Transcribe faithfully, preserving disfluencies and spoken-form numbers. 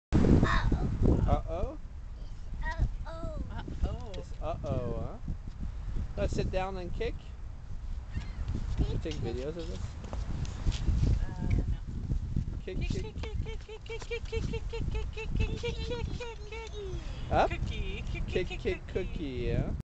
Uh-oh? Uh-oh. Uh-oh. It's uh-oh, huh? Let's sit down and kick. You take videos of this? Uh, no. Kick, Kick, kick. kick, kick, kick, kick, kick, kick, kick, kick, kick, kick, kick, kick, kick, kick, kick. Up. Cookie, cookie, Kick, kick, kick, cookie. cookie, yeah?